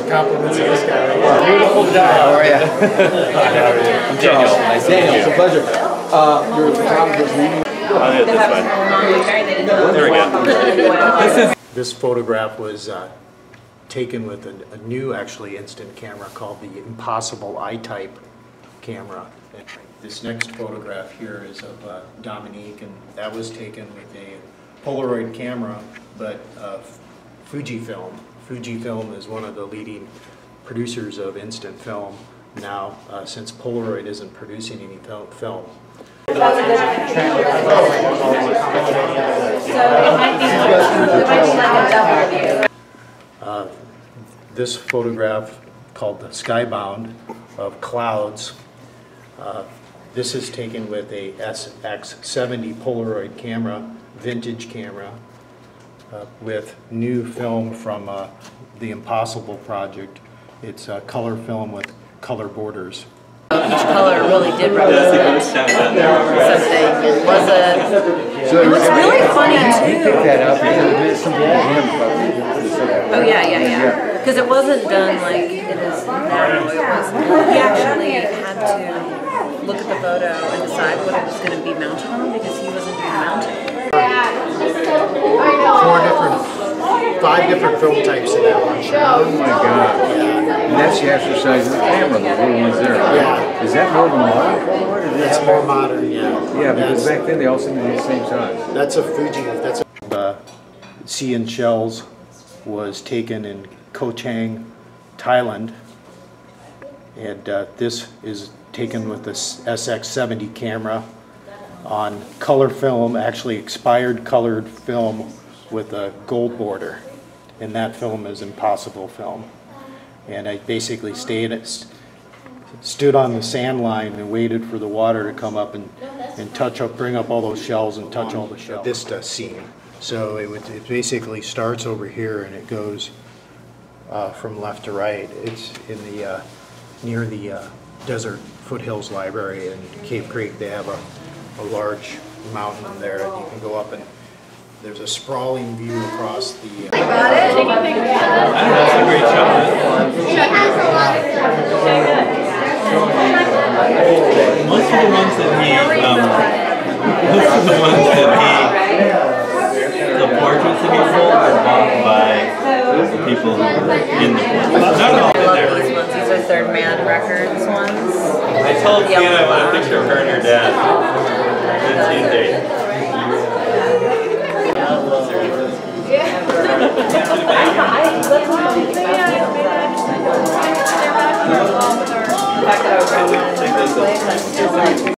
compliments of this guy. Beautiful job. How are you? I'm Daniel. Nice to meet you. It's a pleasure. Your photographer's leaving. There we go. This photograph was taken with a new, actually, instant camera called the Impossible I-Type camera. And this next photograph here is of Dominique, and that was taken with a Polaroid camera, but Fujifilm. Fujifilm is one of the leading producers of instant film now, since Polaroid isn't producing any film. This photograph called the Skybound of clouds. This is taken with a SX70 Polaroid camera, vintage camera, with new film from the Impossible project. It's color film with color borders. Each color really did represent something. It was really funny too. Oh yeah. Because it wasn't done like it is now. He actually had to look at the photo and decide what it was going to be mounted on because he wasn't doing mounting. 5 different film types in that one shot. Oh my God. And that's the exercise of the camera, the little ones there. Yeah. Is that more of a modern Polaroid? That's more modern, yeah. Yeah, because back then they all seemed to be the same size. That's a Fuji. That's Sea and Shells was taken in Koh Chang, Thailand, and this is taken with this SX70 camera on color film, actually expired colored film with a gold border, and that film is Impossible film. And I basically stood on the sand line and waited for the water to come up and bring up all those shells and touch all the shells. This scene. So it basically starts over here and it goes from left to right. It's in the near the Desert Foothills Library in Cave Creek. They have a large mountain there, and you can go up and there's a sprawling view across the. That's a great shot. Most of the ones the portraits that he sold were bought by the people who were in the portraits. Not all. I love these ones. These are Third Man Records ones. I told Fiona I want a picture of her and her dad. 15 days. Yeah.